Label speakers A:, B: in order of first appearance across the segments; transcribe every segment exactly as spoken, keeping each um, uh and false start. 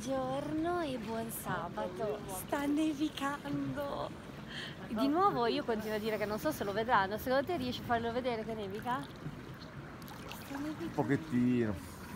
A: Buongiorno e buon sabato. Sta nevicando. Di nuovo io continuo a dire che non so se lo vedranno. Secondo te riesci a farlo vedere che nevica? Sta nevicando.
B: Un pochettino.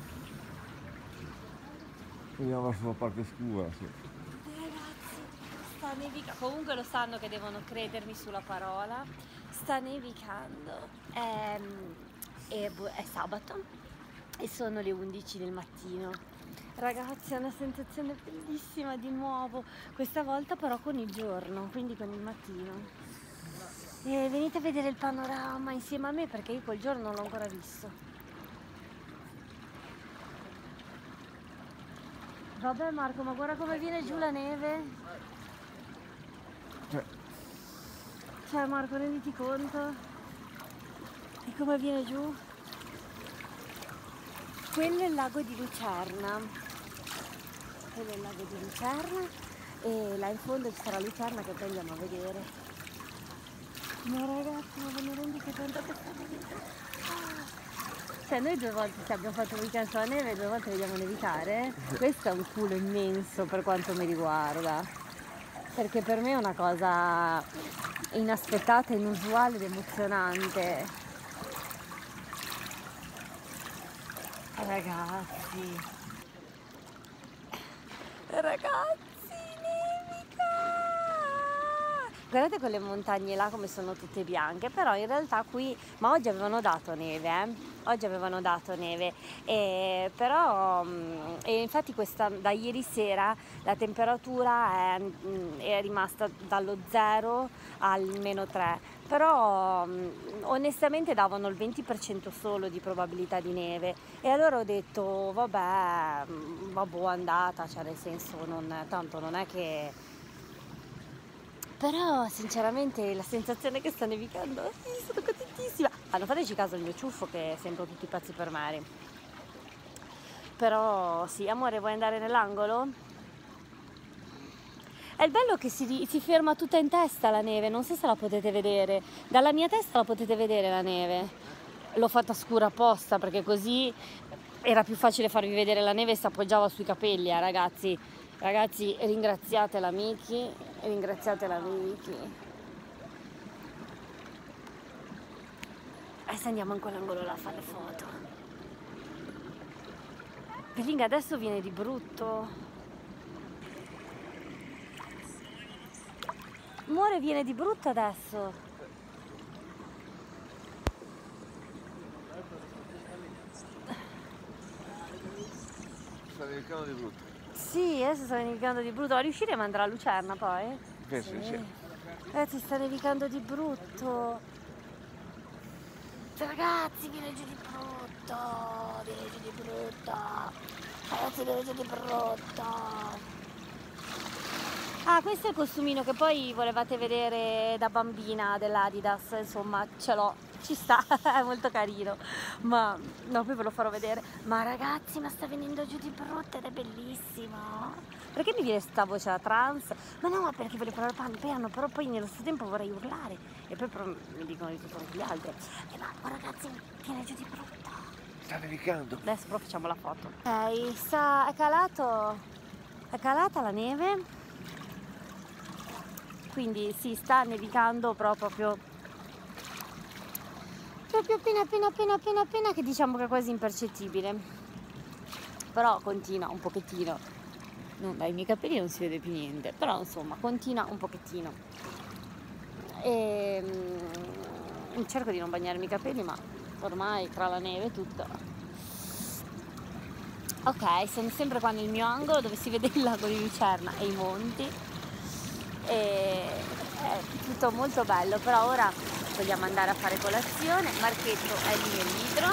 B: Vediamo verso la parte scura, sì.
A: Ragazzi, sta nevicando. Comunque lo sanno che devono credermi sulla parola. Sta nevicando. È, è, è sabato e sono le undici del mattino. Ragazzi, è una sensazione bellissima di nuovo, questa volta però con il giorno, quindi con il mattino. E venite a vedere il panorama insieme a me perché io quel giorno non l'ho ancora visto. Vabbè Marco, ma guarda come viene giù la neve.
B: Cioè,
A: Cioè Marco, renditi conto di come viene giù. Quello è il lago di Lucerna, quello è il lago di Lucerna e là in fondo ci sarà Lucerna che poi andiamo a vedere. Ma ragazzi, ma ve ne rendete conto che sta nevicando? Cioè noi due volte ci abbiamo fatto un weekend sulla neve e due volte vediamo nevicare. Questo è un culo immenso per quanto mi riguarda, perché per me è una cosa inaspettata, inusuale ed emozionante. Ragazzi, ragazzi, nevica! Guardate quelle montagne là come sono tutte bianche, però in realtà qui, ma oggi avevano dato neve, eh? Oggi avevano dato neve, e, però, e infatti questa, da ieri sera la temperatura è, è rimasta dallo zero al meno tre, però onestamente davano il venti per cento solo di probabilità di neve e allora ho detto vabbè, vabbè andata, cioè nel senso non, tanto non è che... Però sinceramente la sensazione che sta nevicando, sì, sono contentissima. Ah, non fateci caso al mio ciuffo che sembra tutti i pezzi per mare. Però sì, amore, vuoi andare nell'angolo? È il bello che si, si ferma tutta in testa la neve, non so se la potete vedere. Dalla mia testa la potete vedere la neve. L'ho fatta scura apposta perché così era più facile farvi vedere la neve e si appoggiava sui capelli, eh, ragazzi. Ragazzi, ringraziate la Miki, ringraziate la Miki. E se andiamo in quell'angolo là a fare le foto. Bellinga adesso viene di brutto. Amore, viene di brutto adesso.
B: sta nevicando di brutto.
A: Sì, adesso sta nevicando di brutto. Ma riusciremo ad andare a Lucerna poi?
B: Penso
A: sì.
B: di sì.
A: Ragazzi, sta nevicando di brutto. Ragazzi, viene giù di brutto. Viene giù di brutto. Ragazzi, viene giù di brutto. Ah, questo è il costumino che poi volevate vedere da bambina dell'Adidas. Insomma, ce l'ho. Ci sta, è molto carino, ma no, poi ve lo farò vedere. Ma ragazzi, ma sta venendo giù di brutto ed è bellissimo. Perché mi viene sta voce da trans? Ma no, ma perché voglio parlare piano, però poi nello stesso tempo vorrei urlare. E poi però mi dicono di tutto anche gli altri. E ma oh, ragazzi, viene giù di brutto.
B: Sta nevicando.
A: Adesso però facciamo la foto. Ok, sta, è calato, è calata la neve. Quindi si sta nevicando però proprio proprio appena appena appena appena appena che diciamo che è quasi impercettibile, però continua un pochettino. No, dai miei capelli non si vede più niente, però insomma continua un pochettino e mm, cerco di non bagnarmi i capelli, ma ormai tra la neve e tutto. Ok, sono sempre qua nel mio angolo dove si vede il lago di Lucerna e i monti e è tutto molto bello, però ora vogliamo andare a fare colazione. Marchetto è lì nel litro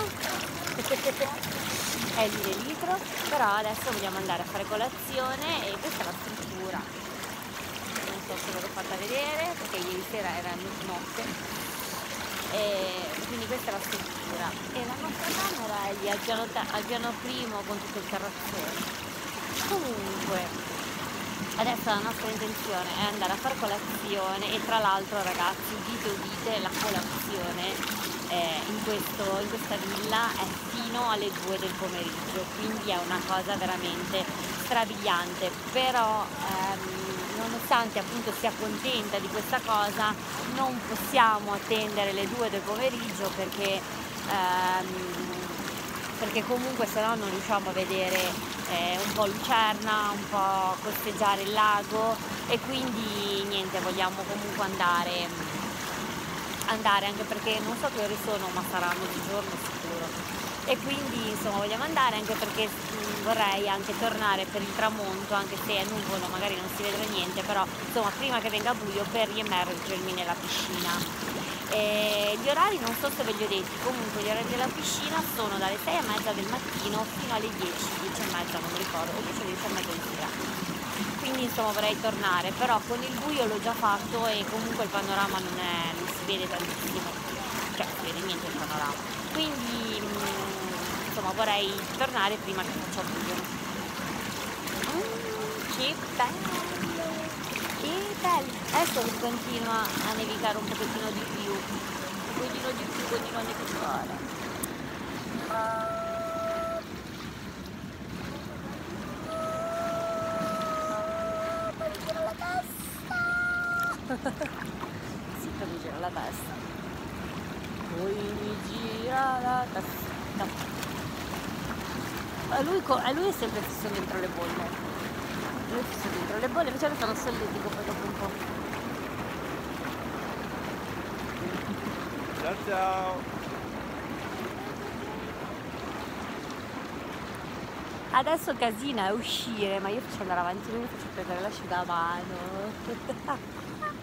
A: è lì nel litro, però adesso vogliamo andare a fare colazione e questa è la struttura. Non so se ve l'ho fatta vedere perché ieri sera era notte, e quindi questa è la struttura e la nostra camera è lì al piano, al piano primo con tutto il terrazzone. Comunque Adesso la nostra intenzione è andare a fare colazione e tra l'altro ragazzi, udite udite, la colazione eh, in, questo, in questa villa è fino alle due del pomeriggio, quindi è una cosa veramente strabiliante, però ehm, nonostante appunto sia contenta di questa cosa non possiamo attendere le due del pomeriggio perché ehm, perché comunque se no non riusciamo a vedere eh, un po' Lucerna, un po' costeggiare il lago e quindi niente, vogliamo comunque andare, andare anche perché non so che ore sono ma saranno di giorno sicuro e quindi insomma vogliamo andare anche perché mh, vorrei anche tornare per il tramonto anche se è nuvolo magari non si vedrà niente però insomma prima che venga buio per riemmergermi nella piscina. E gli orari non so se ve li ho detti, comunque gli orari della piscina sono dalle sei e mezza del mattino fino alle dieci, dieci e mezza non mi ricordo, o dieci e mezza di sera. Quindi insomma vorrei tornare, però con il buio l'ho già fatto e comunque il panorama non, è, non si vede tantissimo, cioè si vede niente il panorama. Quindi mh, insomma vorrei tornare prima che faccia buio. Mm, che bello! Che bello! Adesso continua a nevicare un pochettino di più, un pochettino di più, continua a nevicare. Sì, poi mi gira la testa. Poi mi gira la testa. A lui, a lui è sempre fisso dentro le bolle. Lui è fisso dentro le bolle, invece lo fanno solletico poi dopo un po'.
B: Ciao ciao!
A: Adesso casina è uscire, ma io faccio andare avanti, lui mi faccio prendere l'asciugamano.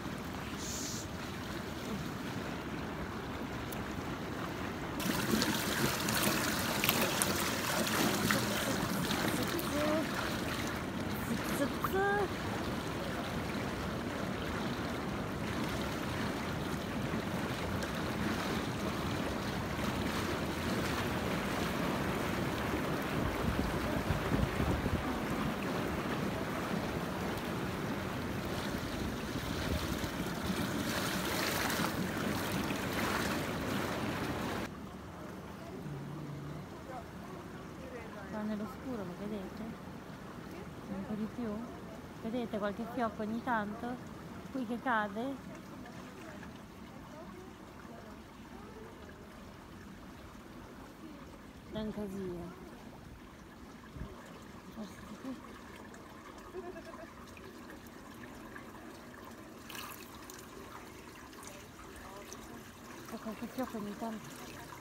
A: Nell'oscuro, lo vedete? Un po' di più? Vedete qualche fiocco ogni tanto? Qui che cade? È un casino. C'è qualche fiocco ogni tanto.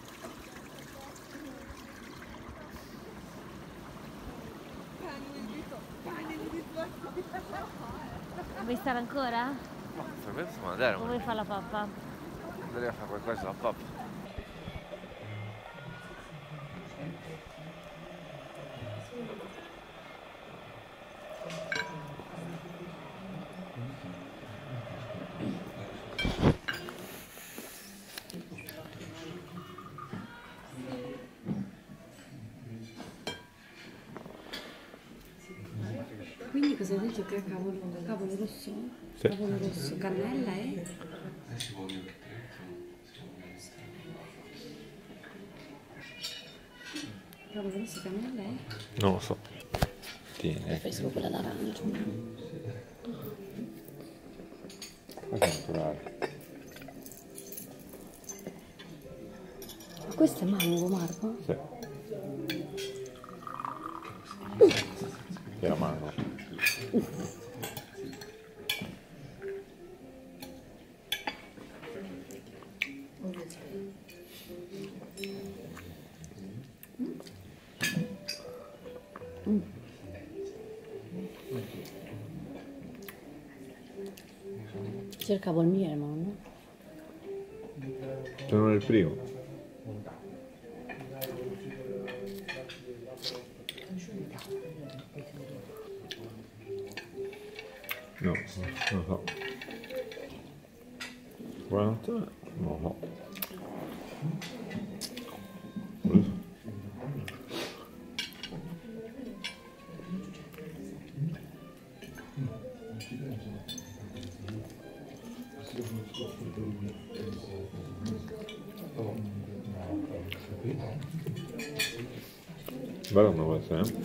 A: Vuoi stare ancora?
B: Ma per me possiamo andare.
A: O vuoi fare la pappa?
B: Andrei a fare qualcosa alla pappa.
A: Quindi cosa dice che è cavolo, cavolo rosso? Sì. Cavolo rosso, cannella e? Cavolo rosso, cannella e?
B: Non lo so. Tieni.
A: Preferisco quella d'arancia.
B: Questo è naturale.
A: Ma questo è mango, Marco?
B: Sì. Che era mango.
A: Mm. Cercavo il miele, ma no?
B: Sono nel primo. No, non lo so. Guarda, non lo so. Mm. Bello come questo, eh?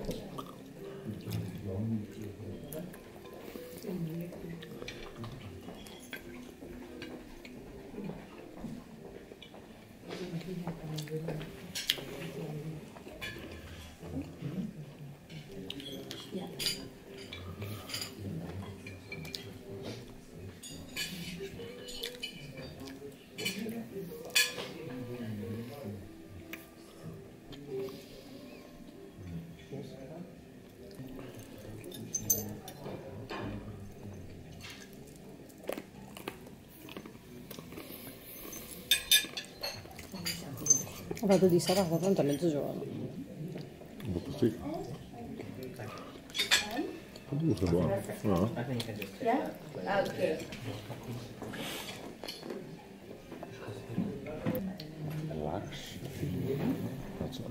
C: Ho fatto di salata tanto a mezzogiorno.
B: Un po' così. Due sono buono. No?
D: Yeah? Okay.
B: Relax. Faccio.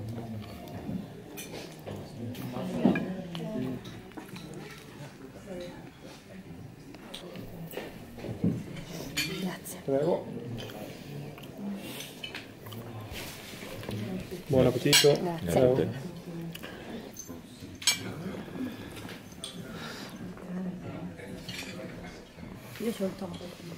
C: Grazie.
E: Prego. Buon appetito.
C: Grazie.
B: Grazie.
C: Io c'ho il tono.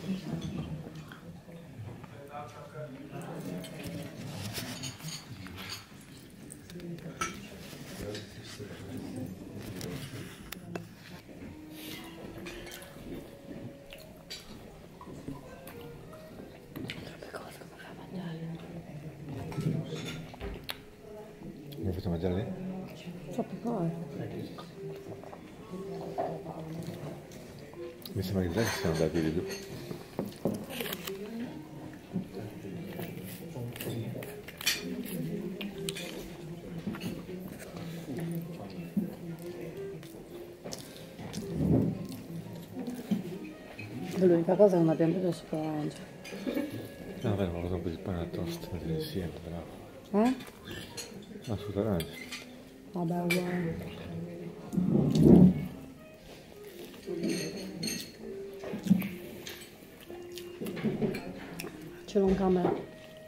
B: Mi fate mangiare lì?
C: Troppe cose.
B: Mi sembra che già ci siamo andati di più.
C: L'unica cosa che non abbiamo preso è il supermangia.
B: No, vabbè, ma cosa un po' di pane al toast, metti insieme, bravo.
C: Eh?
B: Assolutamente.
C: Vabbè, uguale. Ce l'ho in camera.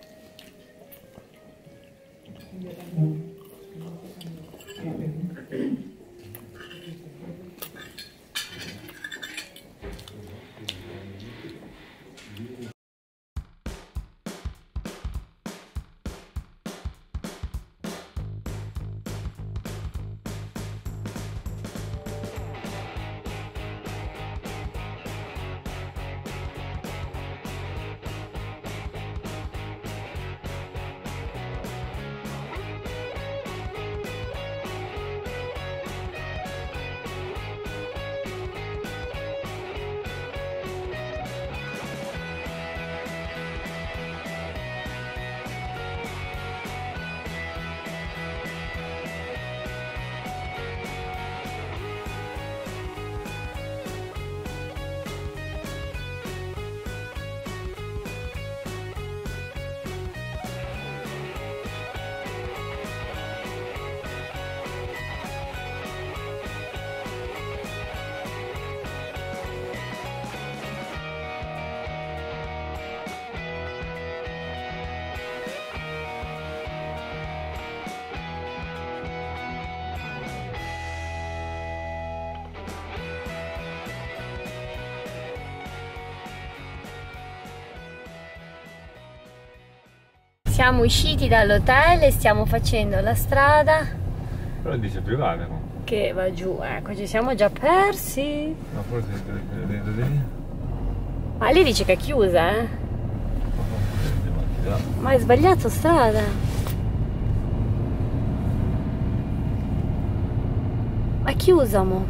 A: Siamo usciti dall'hotel e stiamo facendo la strada
B: Però dice privata comunque.
A: che va giù. Ecco, ci siamo già persi.
B: Ma forse dentro di lì?
A: Ma lì dice che è chiusa, eh? Ma hai sbagliato strada. Ma è chiusa, mo.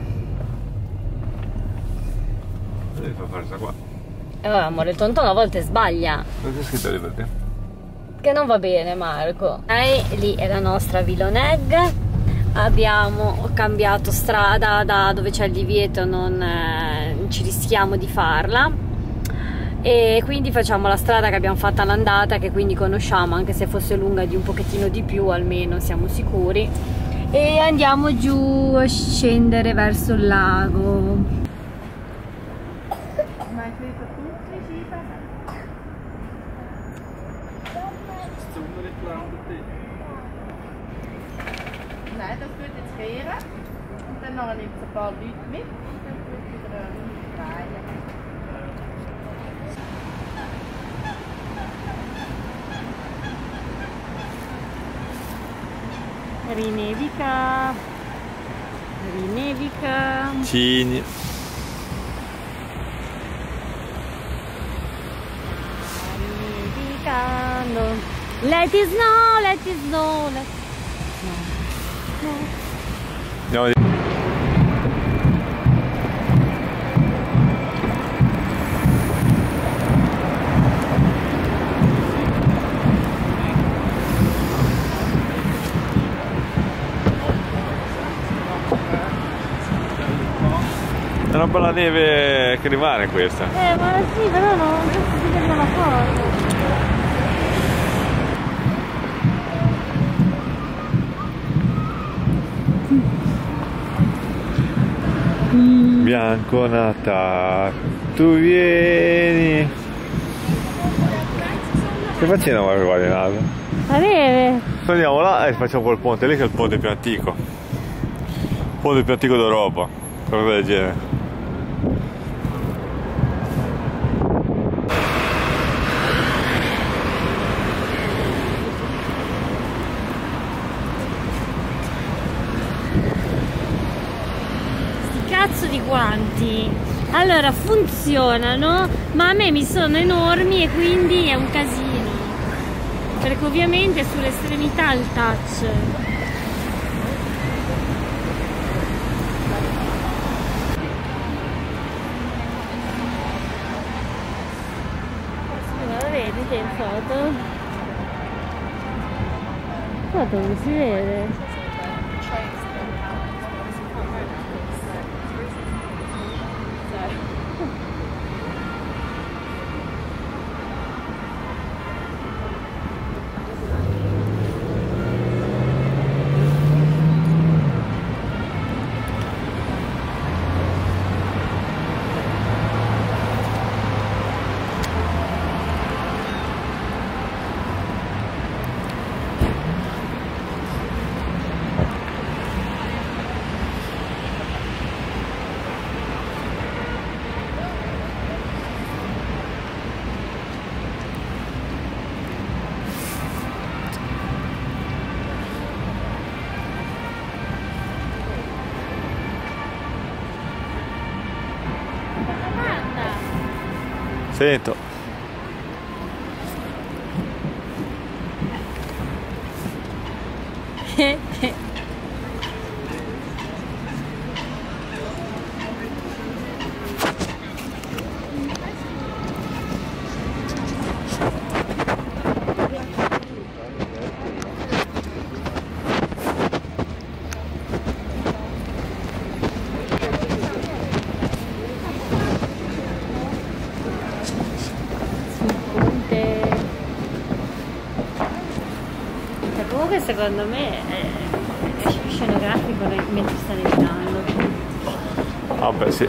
B: Devi far forza qua.
A: E vabbè, amore, il tontone a volte sbaglia.
B: Cosa c'è scritto lì per te?
A: Che non va bene, Marco. Ok, lì è la nostra Viloneg. Abbiamo cambiato strada da dove c'è il divieto, non eh, ci rischiamo di farla. E quindi facciamo la strada che abbiamo fatta all'andata, che quindi conosciamo, anche se fosse lunga di un pochettino di più, almeno siamo sicuri. E andiamo giù a scendere verso il lago.
D: My favorite food is Nein, das wird jetzt kehren. Und dann noch nimmt es ein paar Leute mit. Und dann wird es wieder eine Runde drehen.
A: Rinevica, rinevica.
B: Cigni.
A: Rivicando. Let it snow, let it snow, let it snow.
B: Andiamo di... È una bella neve che rimane questa.
A: Eh, ma sì, però non si vede una cosa.
B: Bianco Natale, tu vieni. Che facciamo a qua di Natale?
A: La neve.
B: Andiamo là e facciamo quel ponte lì che è il ponte più antico. Il ponte più antico d'Europa, qualcosa del genere.
A: Cazzo di guanti, allora funzionano, ma a me mi sono enormi e quindi è un casino, perché ovviamente sull'estremità il touch. Scusa, vedete in foto? Foto non si vede.
B: Sento.
A: Comunque secondo me è scenografico mentre sta nevicando.
B: Vabbè, sì.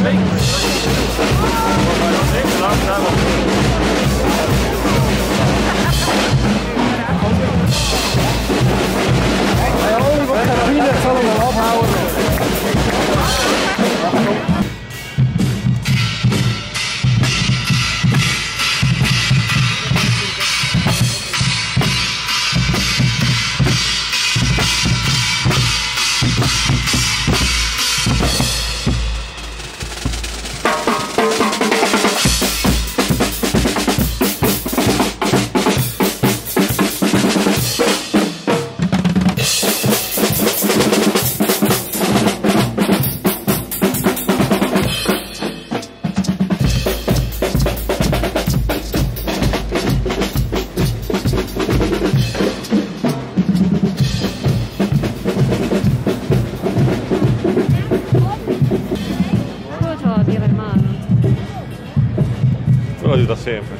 B: Da sempre.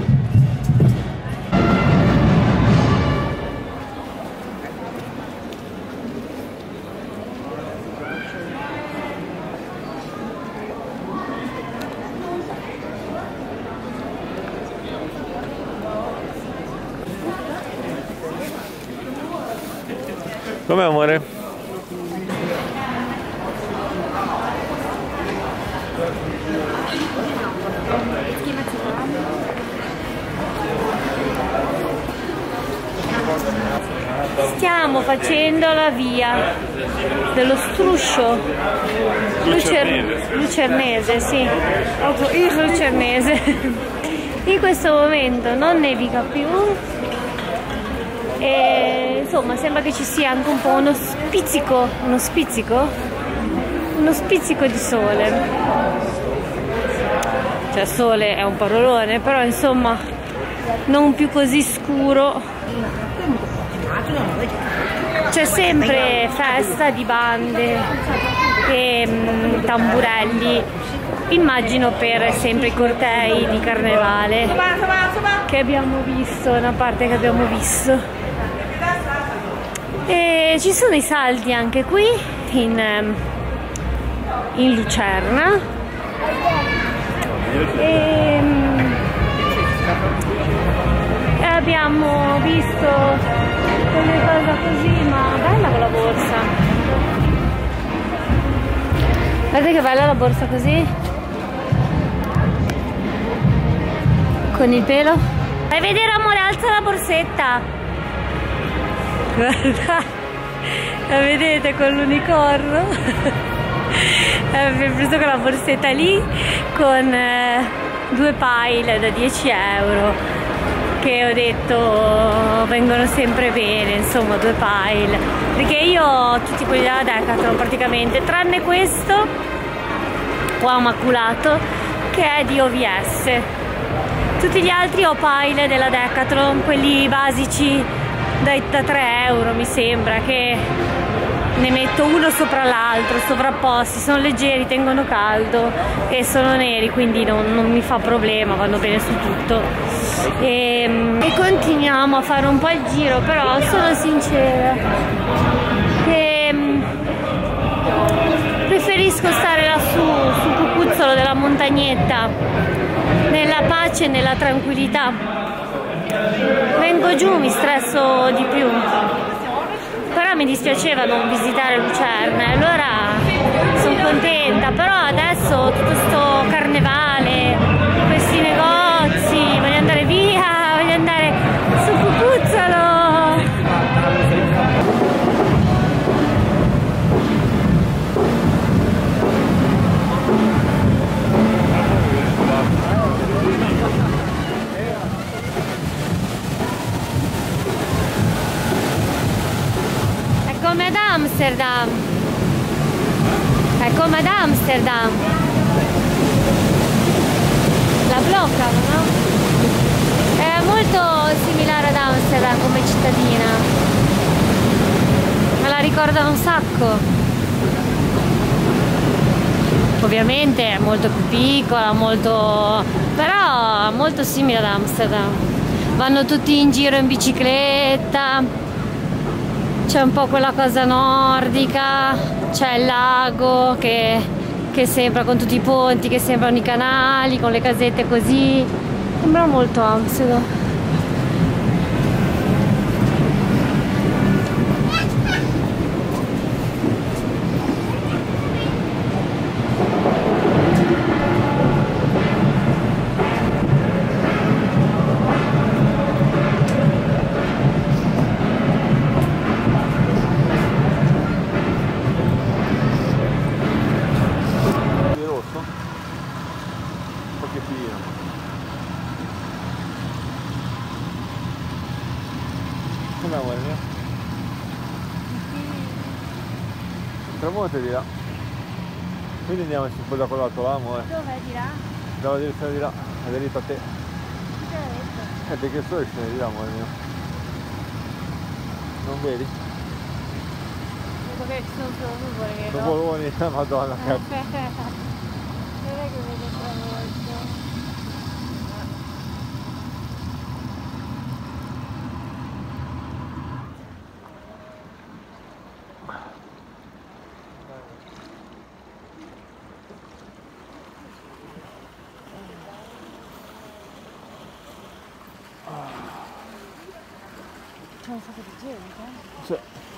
B: Com'è, amore?
A: Stiamo facendo la via dello struscio Lucer... lucernese, sì, il lucernese. In questo momento non nevica più e insomma sembra che ci sia anche un po' uno spizzico, uno spizzico, uno spizzico di sole. Cioè sole è un parolone, però insomma non più così scuro. C'è sempre festa di bande e mh, tamburelli, immagino per sempre i cortei di carnevale che abbiamo visto, una parte che abbiamo visto. E ci sono i saldi anche qui in, in Lucerna. E, mh, e abbiamo visto quelle cose così, ma bella quella borsa. Guardate che bella la borsa così, con il pelo. Vai a vedere, amore, alza la borsetta. Guarda, la vedete con l'unicorno? Abbiamo preso quella borsetta lì con eh, due pile da dieci euro. Che ho detto vengono sempre bene, insomma, due pile, perché io ho tutti quelli della Decathlon praticamente, tranne questo qua maculato che è di O V S. Tutti gli altri ho pile della Decathlon, quelli basici da, da tre euro mi sembra, che ne metto uno sopra l'altro, sovrapposti, sono leggeri, tengono caldo e sono neri, quindi non, non mi fa problema, vanno bene su tutto. E, e continuiamo a fare un po' il giro, però sono sincera che preferisco stare lassù sul cucuzzolo della montagnetta, nella pace e nella tranquillità. Vengo giù, mi stresso di più, però mi dispiaceva non visitare Lucerna, e allora sono contenta. Però adesso tutto sto carnevale, questi negozi, voglio andare via, voglio andare su Cucuzzolo. È come ad Amsterdam, è come ad Amsterdam, la bloccano, no? È molto similare ad Amsterdam come cittadina, me la ricorda un sacco. Ovviamente è molto più piccola, molto, però molto simile ad Amsterdam. Vanno tutti in giro in bicicletta, c'è un po' quella cosa nordica, c'è il lago che che sembra, con tutti i ponti che sembrano i canali, con le casette così, sembra molto Amsterdam.
B: Come amore mio? Il tramonto è di là. Quindi andiamo su da quell'altro là, amore.
A: Dove di là?
B: Dalla direzione di là, è dritto a te.
A: Chi te l'ha detto?
B: Eh, perché il sole scende di là, amore mio. Non vedi?
A: Perché ci sono solo nuvole che
B: Sono nuvoloni, la madonna.
A: Non è che vede il tramonto. C'è un sacco di gente?
B: C'è.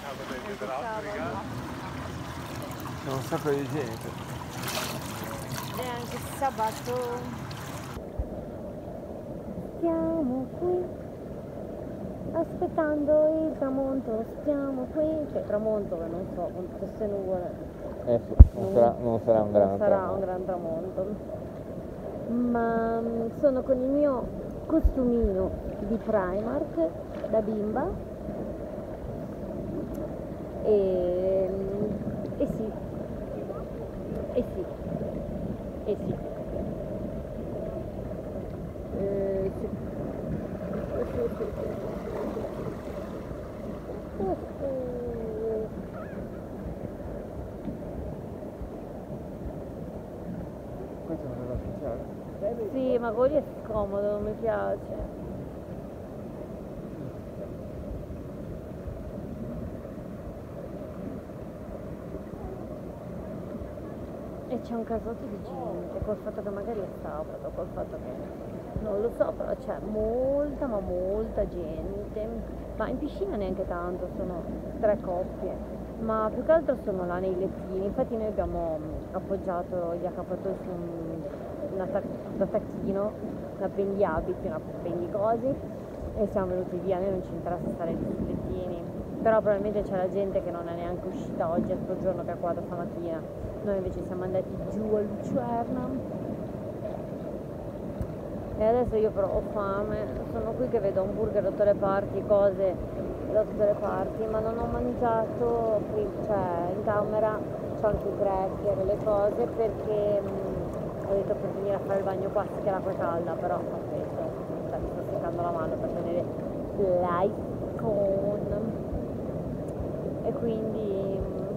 B: C'è un sacco di gente.
A: È anche sabato. Stiamo qui aspettando il tramonto, stiamo qui. Cioè il tramonto che non so, con tutte queste nuvole.
B: Eh sì, non, sarà, non sarà un gran
A: Non sarà
B: tramonto.
A: un gran tramonto. Ma mm, sono con il mio costumino di Primark da bimba e, e sì, e sì, e sì, eh, sì. Eh, sì, sì, sì. Uh, uh.
B: Questo non è da ufficiale.
A: Sì, ma quello è scomodo, non mi piace. E c'è un casotto di gente, col fatto che magari è sabato, col fatto che non lo so, però c'è molta ma molta gente. Ma in piscina neanche tanto, sono tre coppie, ma più che altro sono là nei lettini. Infatti noi abbiamo appoggiato gli accappatoi su un, una tac- un tacchino, un appendiabiti, un appendicosi, e siamo venuti via. Noi non ci interessa stare lì sui lettini, però probabilmente c'è la gente che non è neanche uscita oggi, è tutto il giorno che è qua da stamattina. Noi invece siamo andati giù a Lucerna e adesso io però ho fame, sono qui che vedo hamburger da tutte le parti, cose da tutte le parti, ma non ho mangiato qui, cioè in camera c'ho anche i cracker, le cose, perché mh, ho detto per venire a fare il bagno qua che l'acqua è calda, però aspetta, cioè, mi sto seccando la mano per tenere l'iPhone e quindi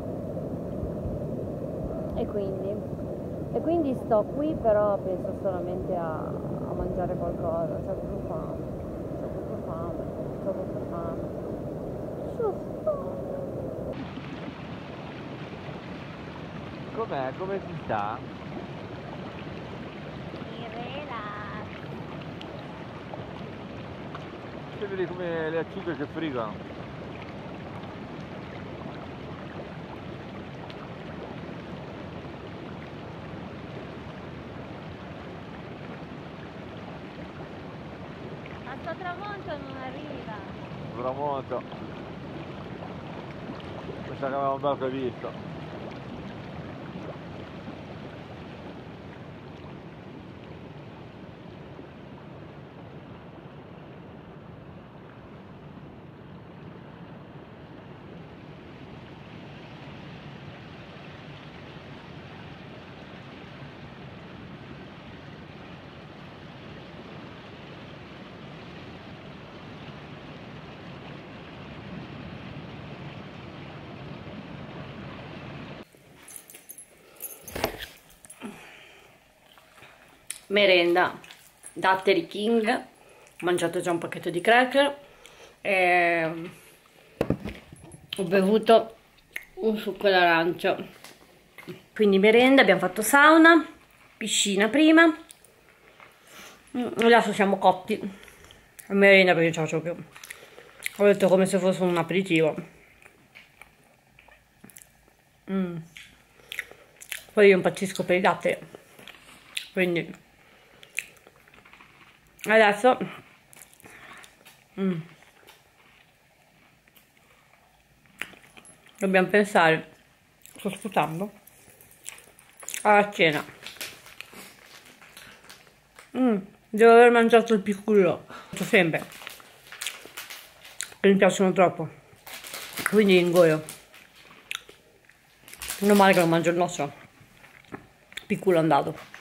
A: e quindi e quindi sto qui, però penso solamente a, a mangiare qualcosa. C'ho proprio fame, c'ho proprio fame, c'ho proprio fame, c'ho fame.
B: Com'è? Come si sta?
A: Mi relax.
B: Che vedi come le acciughe che frigono?
A: Ma sto tramonto non arriva.
B: Tramonto. Mi sa che avevamo un bel previsto.
A: Merenda Datteri King, ho mangiato già un pacchetto di cracker e ho bevuto un succo d'arancio Quindi merenda, abbiamo fatto sauna, piscina prima, adesso siamo cotti. Merenda perché ce la faccio più. Ho detto come se fosse un aperitivo. Mm. Poi io impazzisco per il latte, quindi adesso mm. dobbiamo pensare, sto sputando, alla cena. Mm. Devo aver mangiato il piccolo, sempre, che mi piacciono troppo, quindi ingoio. Non male che non mangio il nostro piccolo andato.